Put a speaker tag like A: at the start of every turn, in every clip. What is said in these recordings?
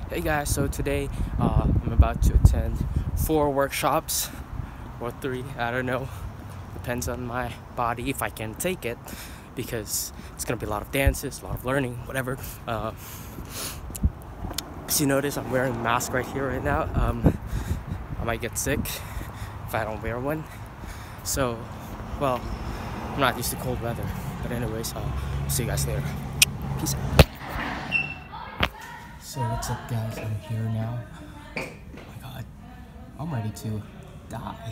A: Hey guys, so today I'm about to attend 4 workshops or 3, I don't know, depends on my body if I can take it, because it's gonna be a lot of dances, a lot of learning, whatever. As you notice, I'm wearing a mask right here right now. I might get sick if I don't wear one, so well, I'm not used to cold weather, but anyways, I'll see you guys later. Peace out. So what's up guys, I'm here now. Oh my god, I'm ready to die.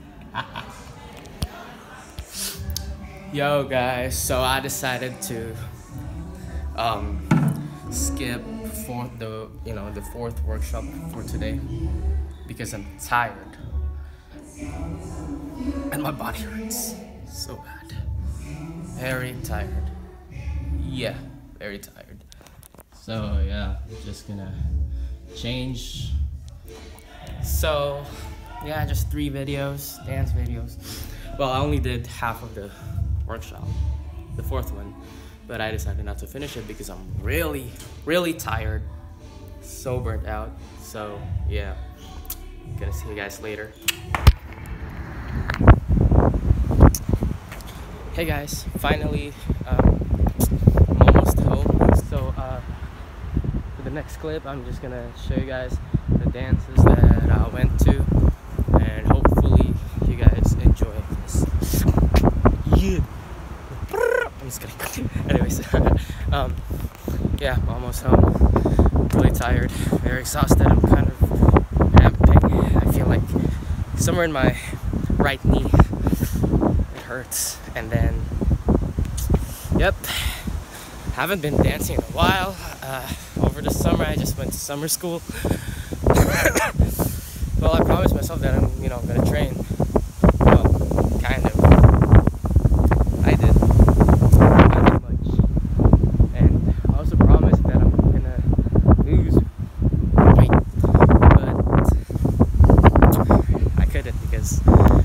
A: Yo guys, so I decided to skip the fourth workshop for today because I'm tired and my body hurts so bad. Very tired. Yeah, very tired. So yeah, I'm just gonna change. So yeah, just 3 videos, dance videos. Well, I only did half of the workshop, the 4th one, but I decided not to finish it because I'm really tired, so burnt out. So yeah, gonna see you guys later. Hey guys, finally I'm almost home. So for the next clip, I'm just gonna show you guys the dances that I went to, and hopefully you guys enjoy this. Yeah, I'm just kidding. Anyways, yeah, I'm almost home. Really tired, very exhausted. I'm kind of cramping. I feel like somewhere in my right knee it hurts, and then yep. Haven't been dancing in a while. Over the summer, I just went to summer school. Well, I promised myself that I'm gonna train. Well, kind of. I did. Not that much. And I also promised that I'm gonna lose weight, but I couldn't because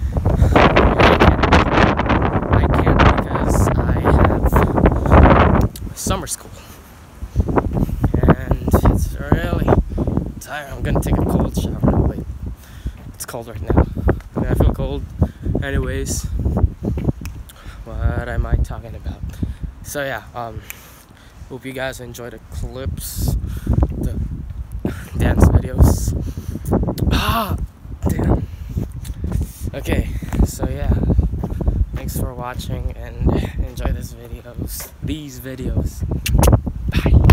A: I can't because I have summer school. It's really tired. I'm gonna take a cold shower. No, wait. It's cold right now. I feel cold. Anyways, what am I talking about? So yeah, hope you guys enjoy the clips, the dance videos. Damn. Okay, so yeah, thanks for watching and enjoy these videos. Bye.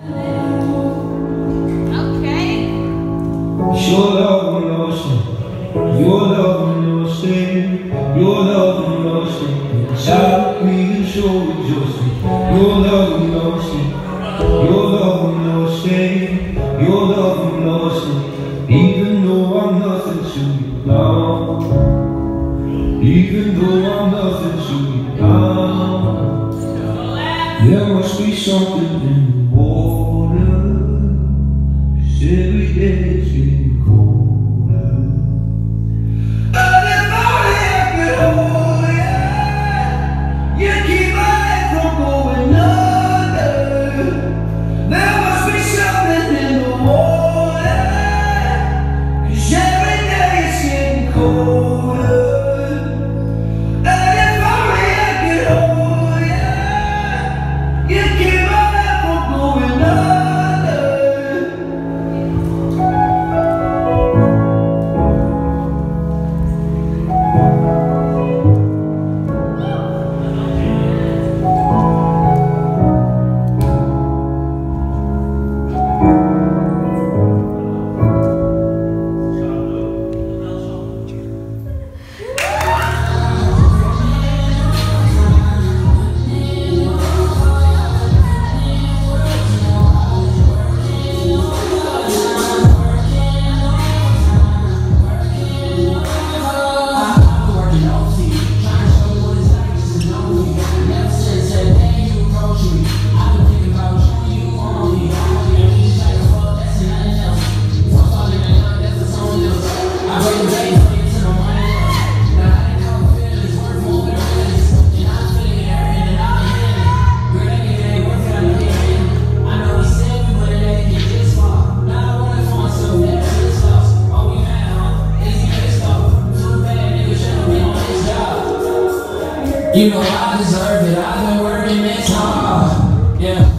B: Your love will not stay. Your love will not stay. Your love will not stay. Inside me and show rejoicing. Your love will not stay. Your love will not stay. Your love will not stay. Even though I'm nothing to you now. Even though I'm nothing to you now. There must be something in the water. 'Cause every day it's getting colder. And if only I could hold you, you'd keep my head from going under. There must be something in the water, 'cause every day it's getting colder. And if only I could hold you, you'd keep my head from
C: You know I deserve it, I've been working this hard, yeah.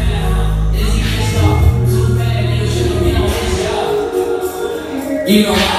C: You know